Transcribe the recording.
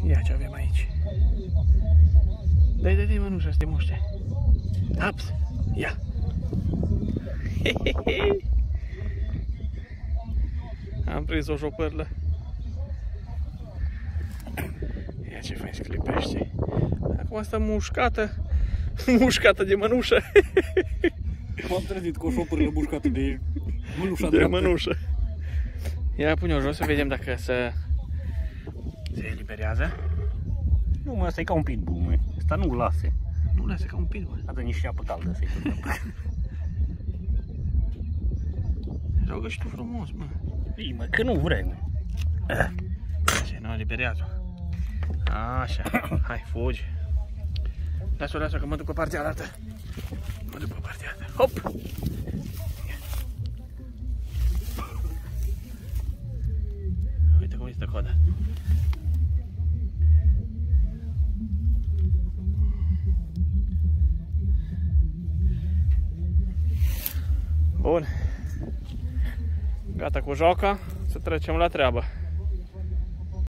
Ia ce avem aici. Dai, mănușa, să te muște. Haps, ia. Am prins o șopărlă. Ia ce fain sclipește. Acum asta mușcată de mănușă. M-am trezit cu o șopârlă mușcată de mănușa de mănușă. Ia pune-o jos să vedem dacă se eliberează. Nu, mă, asta e ca un pitbull, mă. Asta nu-l lase. Nu lase ca un pitbull. Adă niște apă caldă să-i dăm. Rogă și tu frumos, mă. Ii, mă, că nu vrei, mă. Așa, nu, eliberează. Așa, hai, fugi. Lasă-o, că mă duc pe partea altă. Mă duc pe partea altă. Hop! Uite cum este coada. Bun. Gata cu joaca, să trecem la treabă.